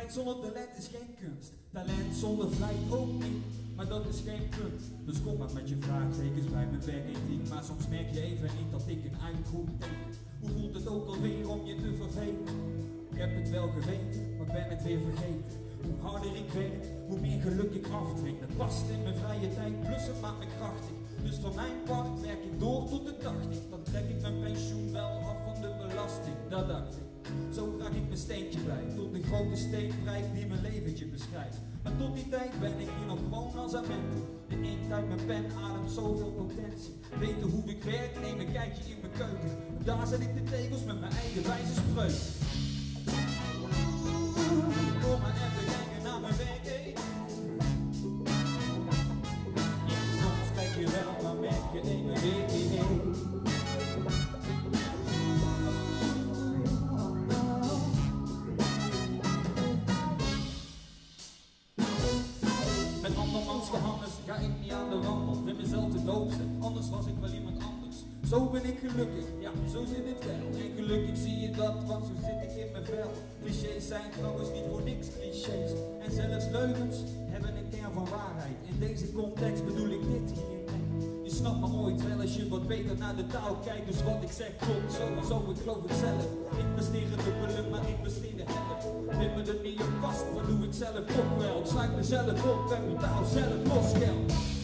Talent zonder talent is geen kunst. Talent zonder vlijt ook niet, maar dat is geen punt. Dus kom maar met je vraagtekens bij mijn werkethiek. Maar soms merk je even niet dat ik een uitroep denk. Hoe voelt het ook alweer om je te vervelen? Ik heb het wel geweten, maar ben het weer vergeten. Hoe harder ik werk, hoe meer geluk ik afdwing. Dat past in mijn vrije tijd, plus het maakt me krachtig. Dus van mijn part werk ik door tot de 80. Dan trek ik mijn pensioen wel af van de belasting, dat dacht ik. Zo draag ik mijn steentje bij, tot de grote steenrijk die mijn leventje beschrijft. Maar tot die tijd ben ik hier nog gewoon als agent. De inkt uit mijn pen ademt zoveel potentie. Weten hoe ik werk, neem een kijkje in mijn keuken. Daar zet ik de tegels met mijn eigen wijze spreuk. Kom maar even kijken naar mijn werk, hé. Soms kijk je wel, maar merk je in mijn week, hé. Met andermans gehannes ga ik niet aan de wandel. Vind mezelf de doopste, anders was ik wel iemand anders. Zo ben ik gelukkig, ja, zo zit het wel. En gelukkig zie je dat, want zo zit ik in mijn vel. Clichés zijn trouwens niet voor niks clichés. En zelfs leugens hebben een kern van waarheid. In deze context bedoel ik dit hier. Je snapt me ooit wel als je wat beter naar de taal kijkt. Dus wat ik zeg klopt sowieso, ik geloof het zelf. Ik besteed het dubbele, maar ik besteed de helft. Wip me er niet op vast, wat doe ik zelf ook wel. Ik sluit mezelf op en betaal zelf los geld.